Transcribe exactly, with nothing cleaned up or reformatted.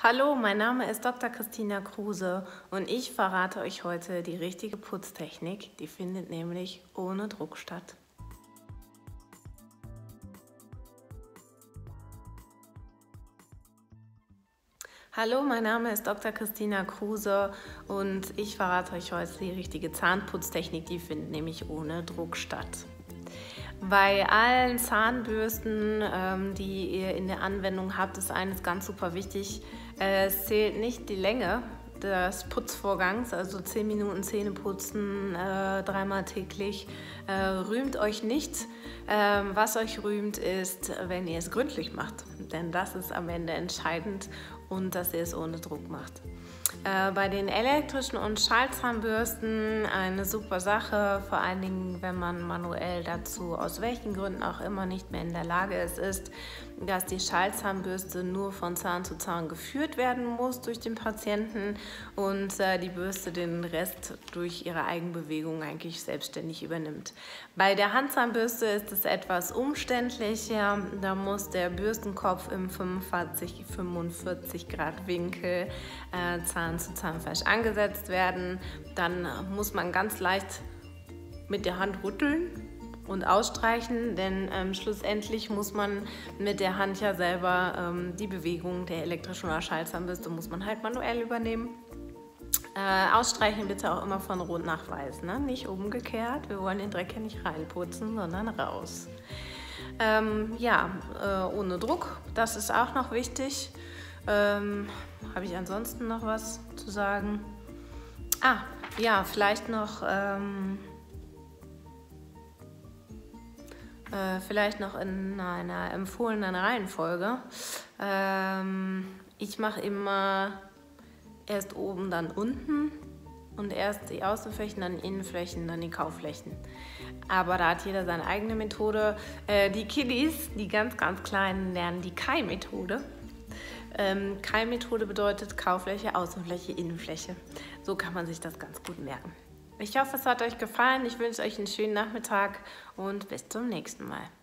Hallo, mein Name ist Doktor Christina Kruse und ich verrate euch heute die richtige Putztechnik. Die findet nämlich ohne Druck statt. Hallo, mein Name ist Doktor Christina Kruse und ich verrate euch heute die richtige Zahnputztechnik. Die findet nämlich ohne Druck statt. Bei allen Zahnbürsten, ähm, die ihr in der Anwendung habt, ist eines ganz super wichtig. Äh, es zählt nicht die Länge des Putzvorgangs, also zehn Minuten Zähne putzen, äh, dreimal täglich, äh, rühmt euch nicht. Ähm, was euch rühmt, ist, wenn ihr es gründlich macht, denn das ist am Ende entscheidend und dass ihr es ohne Druck macht. Äh, bei den elektrischen und Schallzahnbürsten eine super Sache, vor allen Dingen, wenn man manuell dazu aus welchen Gründen auch immer nicht mehr in der Lage ist, ist, dass die Schallzahnbürste nur von Zahn zu Zahn geführt werden muss durch den Patienten und äh, die Bürste den Rest durch ihre Eigenbewegung eigentlich selbstständig übernimmt. Bei der Handzahnbürste ist es etwas umständlicher, da muss der Bürstenkopf im fünfundvierzig, fünfundvierzig Grad Winkel äh, Zahn zu Zahn falsch angesetzt werden. Dann muss man ganz leicht mit der Hand rütteln und ausstreichen, denn ähm, schlussendlich muss man mit der Hand ja selber ähm, die Bewegung der elektrischen oder Schallzahnbürste muss man halt manuell übernehmen. Äh, ausstreichen bitte auch immer von rot nach weiß, ne? Nicht umgekehrt. Wir wollen den Dreck ja nicht reinputzen, sondern raus. Ähm, ja, äh, ohne Druck, das ist auch noch wichtig. Ähm, habe ich ansonsten noch was zu sagen? Ah, ja, vielleicht noch ähm, äh, vielleicht noch in einer empfohlenen Reihenfolge. Ähm, ich mache immer erst oben, dann unten und erst die Außenflächen, dann Innenflächen, dann die Kaufflächen. Aber da hat jeder seine eigene Methode. Äh, die Kiddies, die ganz, ganz Kleinen, lernen die Kai-Methode. Ähm, Kai-Methode bedeutet Kauffläche, Außenfläche, Innenfläche. So kann man sich das ganz gut merken. Ich hoffe, es hat euch gefallen. Ich wünsche euch einen schönen Nachmittag und bis zum nächsten Mal.